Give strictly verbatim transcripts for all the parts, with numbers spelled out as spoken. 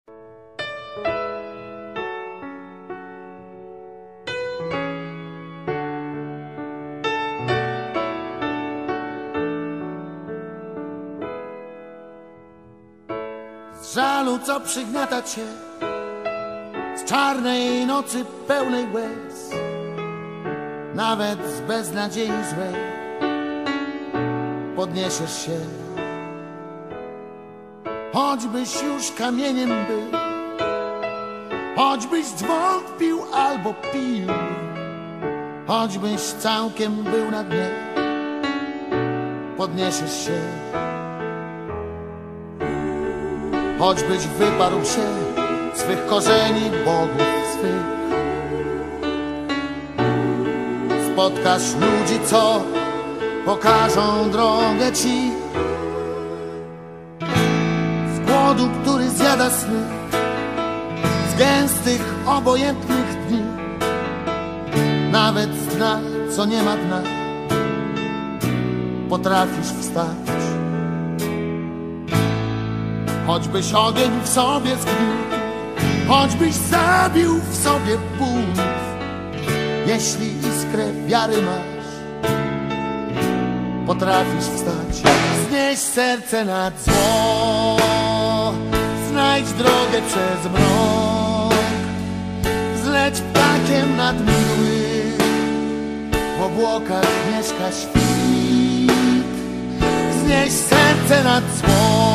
Z żalu, co przygniata cię, z czarnej nocy pełnej łez, nawet z beznadziei złej podniesiesz się. Choćbyś już kamieniem był, choćbyś zwątpił albo pił, choćbyś całkiem był na dnie, podniesiesz się. Choćbyś wyparł się swych korzeni, bogów swych, spotkasz ludzi, co pokażą drogę ci. Z głodu, który zjada sny, z gęstych, obojętnych dni, nawet z dna, co nie ma dna, potrafisz wstać. Choćbyś ogień w sobie zgniótł, choćbyś zabił w sobie bunt, jeśli iskrę wiary masz, potrafisz wstać. Znieś serce nad zło, znajdź drogę przez mrok, zleć ptakiem nad mgły, w obłokach mieszka świt. Znieś serce nad zło.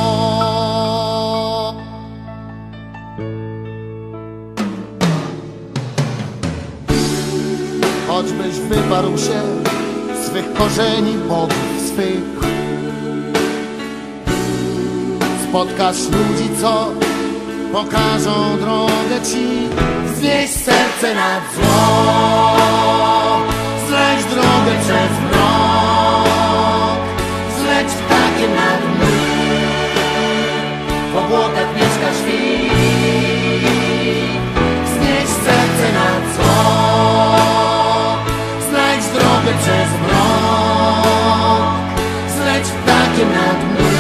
Choćbyś wyparł się swych korzeni, bogów swych, spotkasz ludzi, co pokażą drogę ci. Znieś serce nad zło, znajdź drogę przez mrok, zleć ptakiem nad mgły, w obłokach mieszka świt. Znieś serce nad zło, drogę przez mrok, zleć ptakiem nad mgły,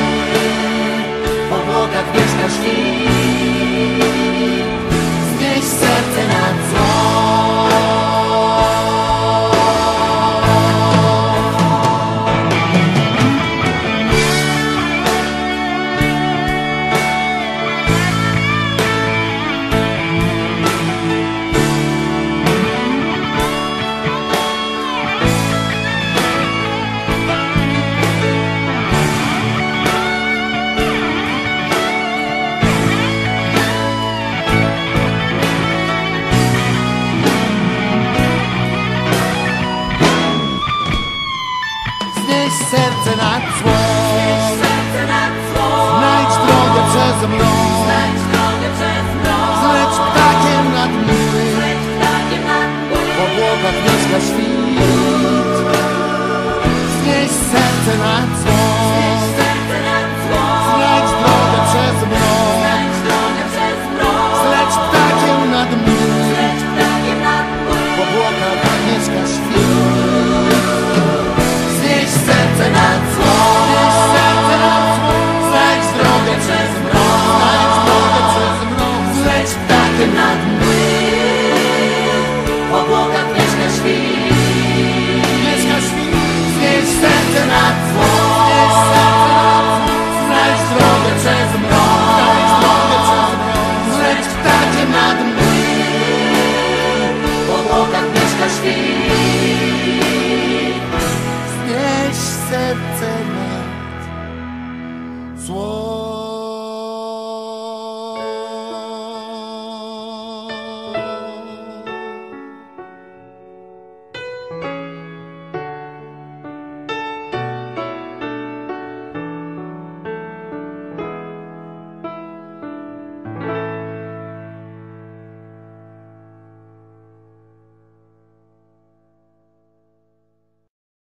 w obłokach mieszka świt. Znieś serce nad zło. Serce nad zło, znajdź drogę przez mrok, zleć ptakiem nad mgły, w obłokach mieszka świt. Znieś serce nad zło, znajdź drogę przez mrok, zleć ptakiem nad mgły, w obłokach mieszka świt. Serce nad zło, znajdź drogę przez mrok, zleć ptakiem nad mgły, w obłokach mieszka świt. Znieś serce nad zło, znajdź drogę przez mrok, zleć ptakiem nad mgły, w obłokach mieszka świt. Serce nad